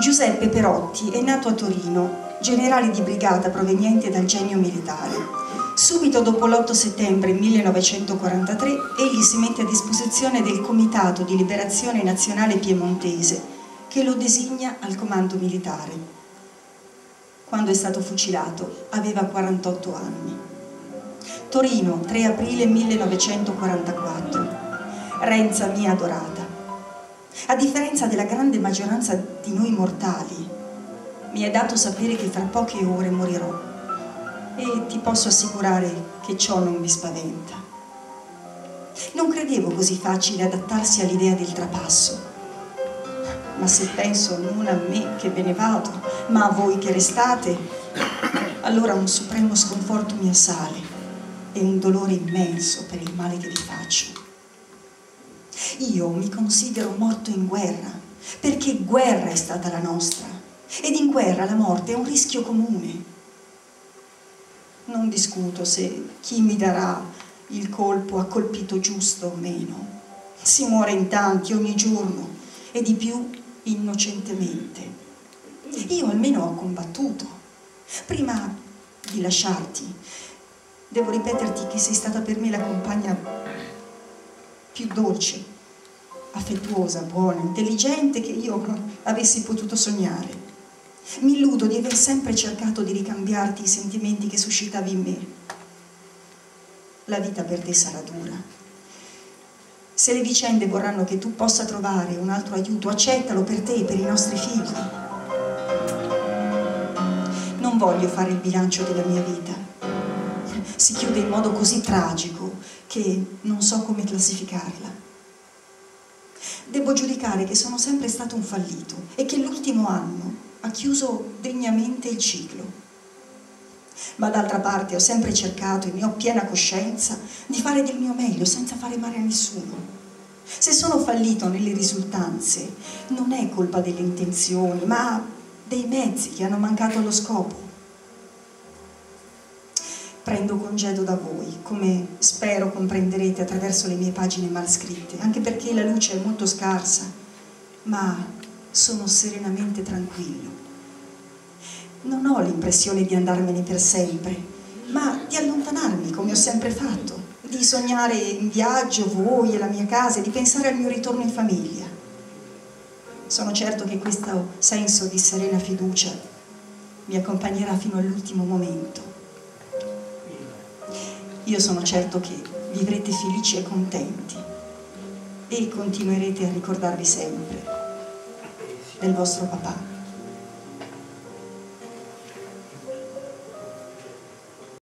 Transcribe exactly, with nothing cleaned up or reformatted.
Giuseppe Perotti è nato a Torino, generale di brigata proveniente dal genio militare. Subito dopo l'otto settembre millenovecentoquarantatré egli si mette a disposizione del Comitato di Liberazione Nazionale Piemontese, che lo designa al comando militare. Quando è stato fucilato aveva quarantotto anni. Torino, tre aprile millenovecentoquarantaquattro. Renza mia adorata. A differenza della grande maggioranza di noi mortali, mi è dato sapere che fra poche ore morirò e ti posso assicurare che ciò non mi spaventa. Non credevo così facile adattarsi all'idea del trapasso, ma se penso non a me che ve ne vado, ma a voi che restate, allora un supremo sconforto mi assale e un dolore immenso per il male che vi faccio. Io mi considero morto in guerra, perché guerra è stata la nostra, ed in guerra la morte è un rischio comune. Non discuto se chi mi darà il colpo ha colpito giusto o meno. Si muore in tanti ogni giorno, e di più innocentemente. Io almeno ho combattuto. Prima di lasciarti, devo ripeterti che sei stata per me la compagna più dolce, affettuosa, buona, intelligente che io avessi potuto sognare. Mi illudo di aver sempre cercato di ricambiarti i sentimenti che suscitavi in me. La vita per te sarà dura. Se le vicende vorranno che tu possa trovare un altro aiuto, accettalo per te e per i nostri figli. Non voglio fare il bilancio della mia vita. Si chiude in modo così tragico che non so come classificarla. Devo giudicare che sono sempre stato un fallito e che l'ultimo anno ha chiuso degnamente il ciclo. Ma d'altra parte ho sempre cercato, e ne ho piena coscienza, di fare del mio meglio senza fare male a nessuno. Se sono fallito nelle risultanze, non è colpa delle intenzioni, ma dei mezzi che hanno mancato allo scopo. Prendo congedo da voi, come spero comprenderete attraverso le mie pagine mal scritte, anche perché la luce è molto scarsa, ma sono serenamente tranquillo. Non ho l'impressione di andarmene per sempre, ma di allontanarmi come ho sempre fatto, di sognare in viaggio voi e la mia casa e di pensare al mio ritorno in famiglia. Sono certo che questo senso di serena fiducia mi accompagnerà fino all'ultimo momento. Io sono certo che vivrete felici e contenti e continuerete a ricordarvi sempre del vostro papà.